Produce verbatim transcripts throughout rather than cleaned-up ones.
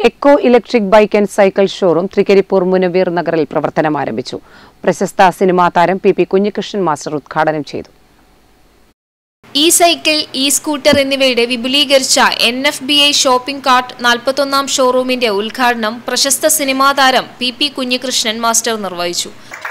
Echo electric bike and cycle showroom Thrikkaripur Munavir നഗറിൽ പ്രവർത്തനം ആരംഭിച്ചു. പ്രശസ്ത സിനിമാ താരം പി പി കുഞ്ഞികൃഷ്ണൻ മാസ്റ്റർ ഉദ്ഘാടനം ചെയ്തു. ഇ സൈക്കിൾ, ഇ സ്കൂട്ടർ എന്നിവയുടെ വിപുലീകരിച്ച N F B I shopping cart നാൽപ്പത്തൊന്നാം ഷോറൂമിന്റെ ഉദ്ഘാടനം പ്രശസ്ത സിനിമാ താരം പി പി കുഞ്ഞികൃഷ്ണൻ മാസ്റ്റർ നിർവഹിച്ചു.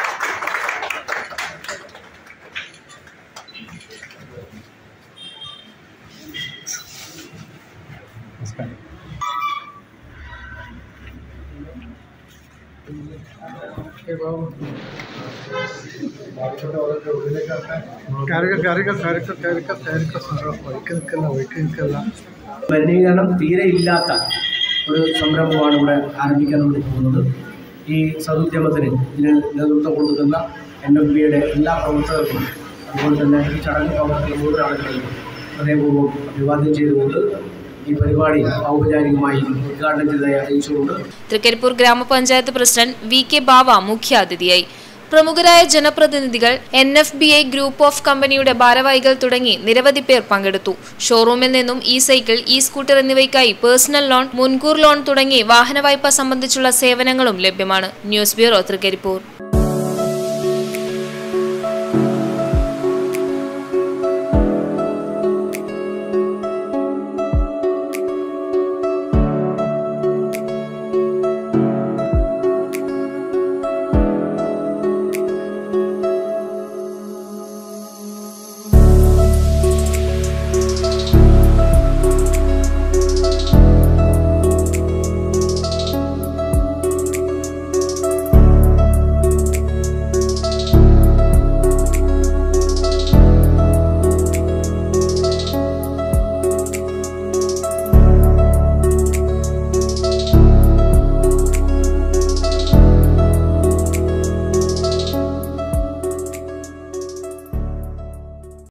മലിനീകരണം തീരെ ഇല്ലാത്ത ഒരു സംരംഭമാണ് ഇവിടെ ആരംഭിക്കാൻ വേണ്ടി പോകുന്നത്. ഈ സദുദ്യമത്തിന് ഇതിന് നേതൃത്വം കൊടുക്കുന്ന എൻ എഫ് ബിയുടെ എല്ലാ പ്രവർത്തകർക്കും അതുപോലെ തന്നെ ഈ ചടങ്ങ് പ്രവർത്തകർ മൂന്ന് ആളുകളെയും ഹൃദയപൂർവ്വം അഭിവാദ്യം ചെയ്തുകൊണ്ട് ഈ പരിപാടി ഔപചാരികമായി ഉദ്ഘാടനം ചെയ്തതായി അറിയിച്ചുകൊണ്ട് തൃക്കരിപ്പൂർ ഗ്രാമപഞ്ചായത്ത് പ്രസിഡന്റ് വി കെ ബാവ മുഖ്യാതിഥിയായി. പ്രമുഖരായ ജനപ്രതിനിധികൾ, N F B I group of കമ്പനിയുടെ ഭാരവാഹികൾ തുടങ്ങി നിരവധി പേർ പങ്കെടുത്തു. ഷോറൂമിൽ നിന്നും ഇ സൈക്കിൾ, ഇ സ്കൂട്ടർ എന്നിവയ്ക്കായി പേഴ്സണൽ ലോൺ, മുൻകൂർ ലോൺ തുടങ്ങി വാഹന വായ്പ സംബന്ധിച്ചുള്ള സേവനങ്ങളും ലഭ്യമാണ്. News bureau, Trikaripur.